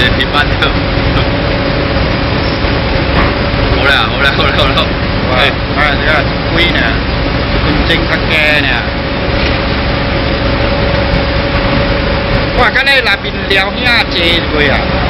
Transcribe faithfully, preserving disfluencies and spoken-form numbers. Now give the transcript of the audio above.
个平板车。好啦好啦好啦好啦， 哇，啊这个贵呢，คุณเจงทักแกเนี่ยว่าก็ได้ลาบินเลี้ยวเฮียเจด้วยอ่ะ